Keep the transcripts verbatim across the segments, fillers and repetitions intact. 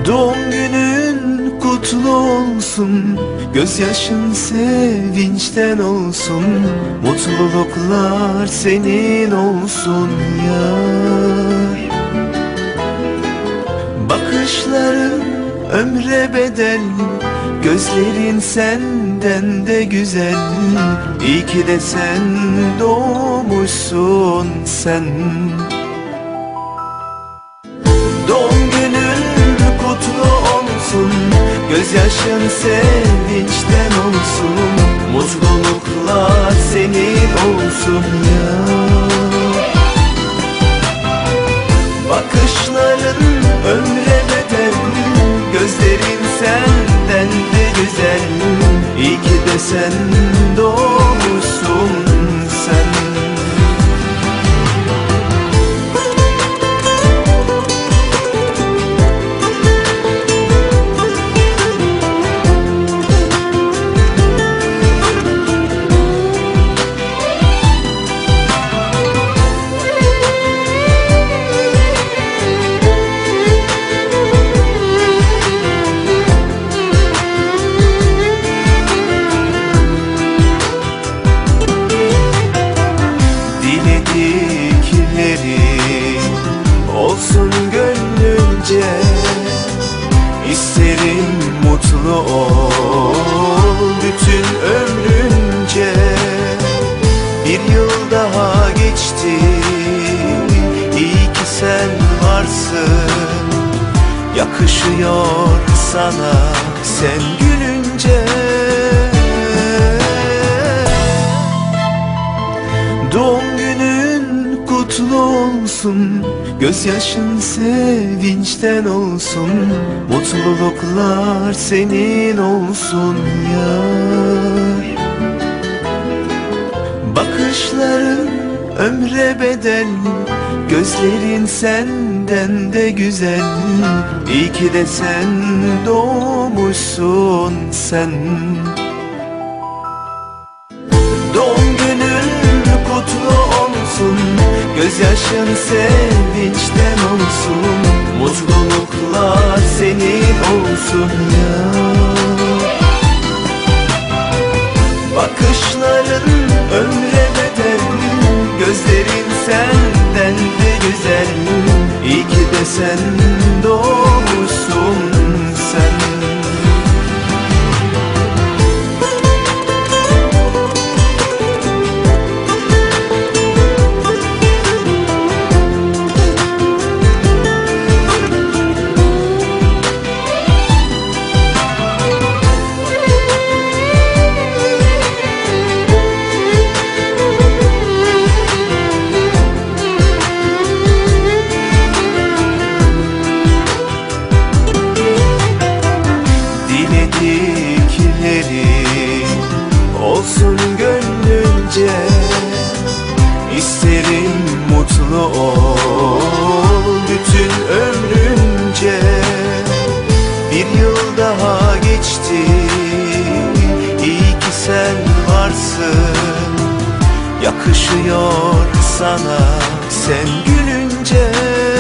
Doğum günün kutlu olsun, gözyaşın sevinçten olsun, mutluluklar senin olsun yar. Bakışların ömre bedel, gözlerin senden de güzel. İyi ki de sen doğmuşsun sen. Doğum günün kutlu olsun, gözyaşın sevinçten olsun, mutluluklar senin olsun ya. Bakışların ömre bedel, gözlerin senden de güzel. İyi ki de sen doğmuşsun sen. Olsun gönlünce, isterim mutlu ol bütün ömrünce. Bir yıl daha geçti, iyi ki sen varsın. Yakışıyor sana sen gülünce. Doğum günün kutlu olsun, gözyaşın sevinçten olsun, mutluluklar senin olsun yar. Bakışların ömre bedel, gözlerin senden de güzel. İyi ki de sen doğmuşsun sen. Doğum günün kutlu olsun, gözyaşın sevinçten olsun, mutluluklar senin olsun ya. Bakışların ömre bedel, gözlerin senden de güzel. İyi ki de sen doğmuşsun sen. Olsun gönlünce, isterim mutlu ol bütün ömrünce. Bir yıl daha geçti, iyi ki sen varsın. Yakışıyor sana sen gülünce.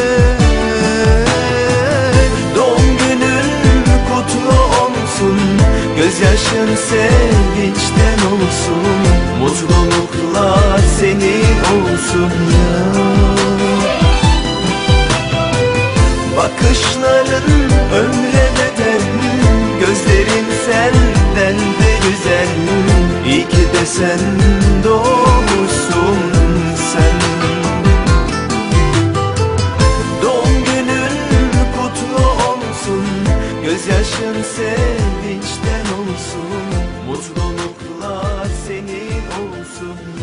Doğum günün kutlu olsun, gözyaşın sevinçten olsun, mutluluklar senin olsun ya. Bakışların ömre bedel, gözlerin senden de güzel. İyi ki de sen doğmuşsun sen. Doğum günün kutlu olsun, gözyaşın sevinçten olsun, mutluluklar senin olsun.